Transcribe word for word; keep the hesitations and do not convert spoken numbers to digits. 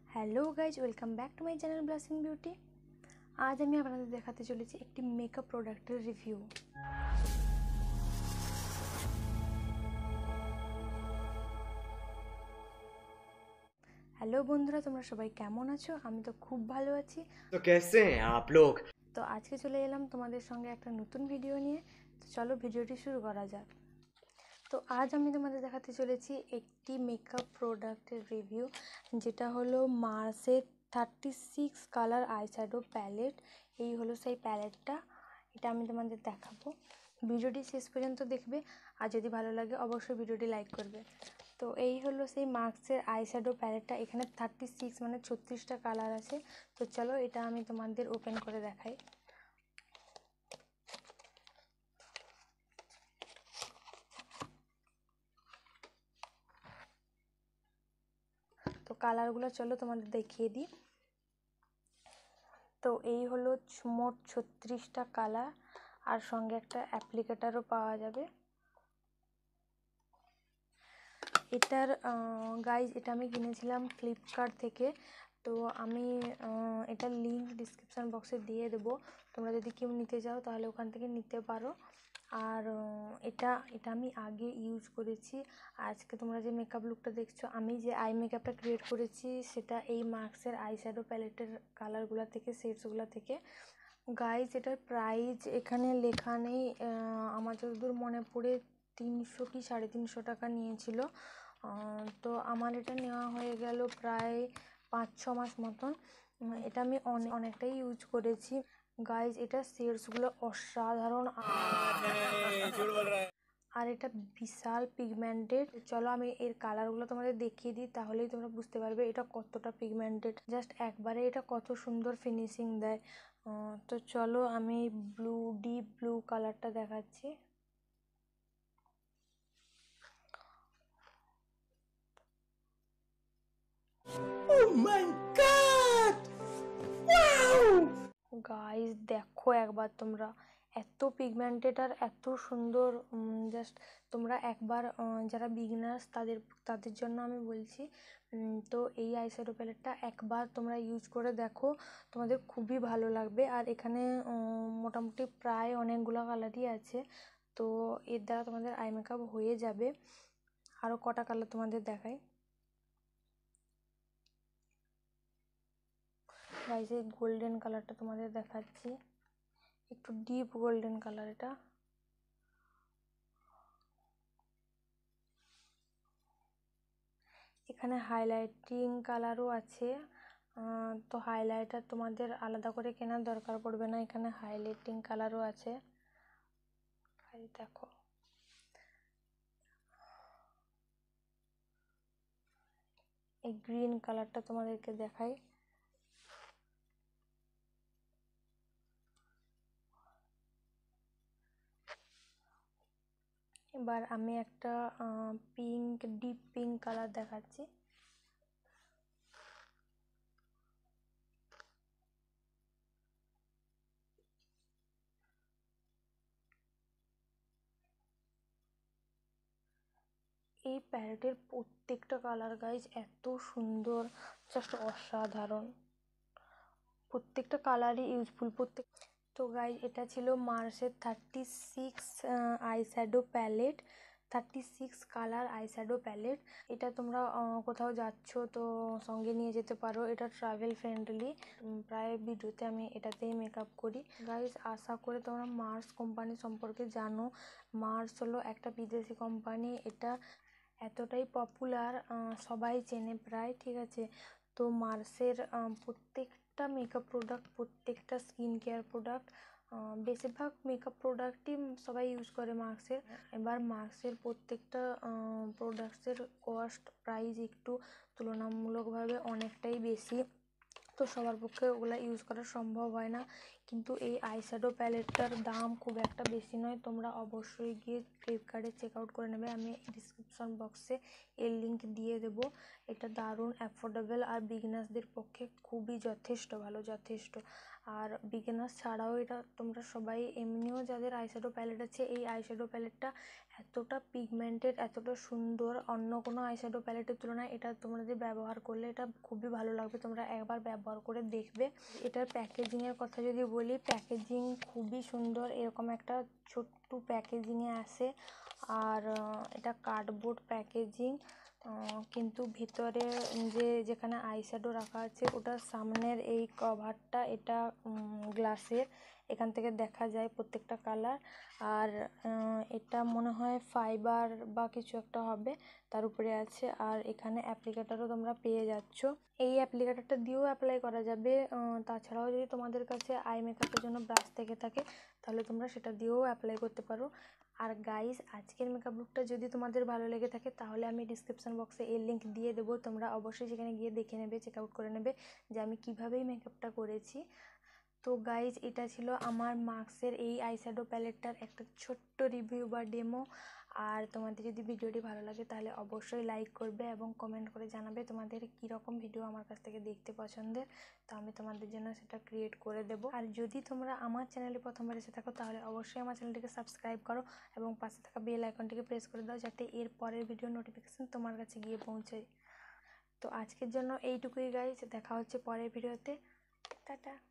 Hello guys, welcome back to my channel blushing beauty. আজ আমি আপনাদের দেখাতে চলেছি একটি মেকআপ প্রোডাক্টের রিভিউ। হ্যালো বন্ধুরা, তোমরা সবাই কেমন আছো? আমি তো খুব ভালো আছি। তো कैसे हैं आप लोग? তো আজকে চলে এলাম তোমাদের সঙ্গে একটা নতুন ভিডিও নিয়ে। তো চলো ভিডিওটি শুরু করা যাক। তো আজ আমি তোমাদের দেখাতে চলেছি একটি মেকআপ প্রোডাক্টের রিভিউ, যেটা হলো মার্সের thirty six colour eyeshadow palette. এই হলো সেই প্যালেটটা, এটা আমি তোমাদের দেখাবো। ভিডিওটি শেষ পর্যন্ত দেখবে, আর যদি ভালো লাগে অবশ্যই ভিডিওটি লাইক করবে। তো এই হলো সেই মার্সের আইশ্যাডো প্যালেটটা। এখানে থার্টি সিক্স মানে ছত্রিশটা কালার আছে। তো চলো এটা আমি তোমাদের ওপেন করে দেখাই। তো কালারগুলো চলো তোমাদের দেখিয়ে দিই। তো এই হলো মোট ছত্রিশটা কালার, আর সঙ্গে একটা অ্যাপ্লিকেটারও পাওয়া যাবে। এটার গাইজ এটা আমি কিনেছিলাম ফ্লিপকার্ট থেকে। তো আমি এটার লিঙ্ক ডিসক্রিপশান বক্সে দিয়ে দেবো, তোমরা যদি কেউ নিতে চাও তাহলে ওখান থেকে নিতে পারো। আর এটা এটা আমি আগে ইউজ করেছি। আজকে তোমরা যে মেকআপ লুকটা দেখছো, আমি যে আই মেকআপটা ক্রিয়েট করেছি সেটা এই মার্সের আইশ্যাডো প্যালেটের কালারগুলো থেকে, শেডসগুলো থেকে। গাইজ এটার প্রাইস এখানে লেখা নেই, আমার যতদূর মনে পড়ে তিনশো কি সাড়ে তিনশো টাকা নিয়েছিল। তো আমার এটা নেওয়া হয়ে গেল প্রায় পাঁচ ছ মাস মতন। এটা আমি অনেক অনেকটাই ইউজ করেছি। গাইজ এটা শেডসগুলো অসাধারণ, আর এটা বিশাল পিগমেন্টেড। চলো আমি এর কালারগুলো তোমাদের দেখিয়ে দিই, তাহলেই তোমরা বুঝতে পারবে এটা কতটা পিগমেন্টেড। জাস্ট একবারে এটা কত সুন্দর ফিনিশিং দেয়। তো চলো আমি ব্লু ডিপ ব্লু কালারটা দেখাচ্ছি। Oh my God! Wow! Guys দেখো একবার তোমরা, এত পিগমেন্টেড আর এত সুন্দর। জাস্ট তোমরা একবার যারা বিগিনার্স তাদের তাদের জন্য আমি বলছি, তো এই আইশ্যাডো প্যালেটটা একবার তোমরা ইউজ করে দেখো, তোমাদের খুবই ভালো লাগবে। আর এখানে মোটামুটি প্রায় অনেকগুলো কালারই আছে, তো এর দ্বারা তোমাদের আই মেকআপ হয়ে যাবে। আরও কটা কালার তোমাদের দেখাই। গাইস এই গোল্ডেন কালারটা তোমাদের দেখাচ্ছি, একটু ডিপ গোল্ডেন কালার এটা। এখানে হাইলাইটিং কালারও আছে, তো হাইলাইটার তোমাদের আলাদা করে কেনার দরকার পড়বে না, এখানে হাইলাইটিং কালারও আছে। দেখো এই গ্রিন কালারটা তোমাদেরকে দেখাই। এবার আমি একটা পিঙ্ক ডিপ পিঙ্ক কালার দেখাচ্ছি। এই প্যালেটের প্রত্যেকটা কালার গাইজ এত সুন্দর, জাস্ট অসাধারণ। প্রত্যেকটা কালারই ইউজফুল প্রত্যেক। তো গাইজ এটা ছিল মার্সের thirty six eyeshadow palette, thirty six colour eyeshadow palette. এটা তোমরা কোথাও যাচ্ছ তো সঙ্গে নিয়ে যেতে পারো, এটা ট্রাভেল ফ্রেন্ডলি। প্রায় ভিডিওতে আমি এটাতেই মেকআপ করি। গাইজ আশা করে তোমরা মার্স কোম্পানি সম্পর্কে জানো। মার্স হলো একটা বিদেশি কোম্পানি, এটা এতটাই পপুলার, সবাই চেনে প্রায়, ঠিক আছে। তো মার্সের প্রত্যেকটা মেকআপ প্রোডাক্ট, প্রত্যেকটা স্কিন কেয়ার প্রোডাক্ট, বেশিরভাগ মেকআপ প্রোডাক্টই সবাই ইউজ করে মার্সের। এবার মার্সের প্রত্যেকটা প্রোডাক্টসের কস্ট প্রাইস একটু তুলনামূলকভাবে অনেকটাই বেশি, তো সবার পক্ষে ওগুলো ইউজ করা সম্ভব হয় না। কিন্তু এই আইশ্যাডো প্যালেটটার দাম খুব একটা বেশি নয়, তোমরা অবশ্যই গিয়ে ফ্লিপকার্টে চেক আউট করে নেবে, আমি ডিসক্রিপশন বক্সে এর লিঙ্ক দিয়ে দেবো। এটা দারুণ অ্যাফোর্ডেবল, আর বিগিনার্সদের পক্ষে খুবই যথেষ্ট ভালো, যথেষ্ট। আর বিগিনার্স ছাড়াও এটা তোমরা সবাই এমনিও যাদের আইশ্যাডো প্যালেট আছে, এই আইশ্যাডো প্যালেটটা এতটা পিগমেন্টেড, এতটা সুন্দর, অন্য কোনো আইশ্যাডো প্যালেটের তুলনায় এটা তোমাদের ব্যবহার করলে এটা খুবই ভালো লাগবে। তোমরা একবার ব্যবহার করে দেখবে। এটার প্যাকেজিংয়ের কথা যদি বলি, প্যাকেজিং খুবই সুন্দর। এরকম একটা ছোট্ট প্যাকেজিংয়ে আসে, আর এটা কার্ডবোর্ড প্যাকেজিং, কিন্তু ভিতরে যে যেখানে আইশ্যাডো রাখা আছে ওটার সামনের এই কভারটা এটা গ্লাসের, এখান থেকে দেখা যায় প্রত্যেকটা কালার। আর এটা মনে হয় ফাইবার বা কিছু একটা হবে, তার উপরে আছে। আর এখানে অ্যাপ্লিকেটারও তোমরা পেয়ে যাচ্ছ। এই অ্যাপ্লিকেটারটা দিয়েও অ্যাপ্লাই করা যাবে। তাছাড়াও যদি তোমাদের কাছে আই মেকআপের জন্য ব্রাশ থেকে থাকে তাহলে তোমরা সেটা দিয়েও অ্যাপ্লাই করতে পারো। আর গাইজ, আজকের মেকআপ লুকটা যদি তোমাদের ভালো লেগে থাকে তাহলে আমি ডিসক্রিপশন বক্সে এর লিঙ্ক দিয়ে দেবো। তোমরা অবশ্যই সেখানে গিয়ে দেখে নেবে, চেক আউট করে নেবে যে আমি কীভাবেই মেকআপটা করেছি। তো গাইজ, এটা ছিল আমার মার্কসের এই আইশ্যাডো প্যালেটটার একটা ছোট্ট রিভিউ বা ডেমো। আর তোমাদের যদি ভিডিওটি ভালো লাগে তাহলে অবশ্যই লাইক করবে এবং কমেন্ট করে জানাবে তোমাদের কীরকম ভিডিও আমার কাছ থেকে দেখতে পছন্দের। তো আমি তোমাদের জন্য সেটা ক্রিয়েট করে দেবো। আর যদি তোমরা আমার চ্যানেলে প্রথমবার এসে থাকো তাহলে অবশ্যই আমার চ্যানেলটিকে সাবস্ক্রাইব করো এবং পাশে থাকা বেল আইকনটিকে প্রেস করে দাও যাতে এর পরের ভিডিও নোটিফিকেশান তোমার কাছে গিয়ে পৌঁছায়। তো আজকের জন্য এইটুকুই গাইজ, দেখা হচ্ছে পরের ভিডিওতে। টাটা।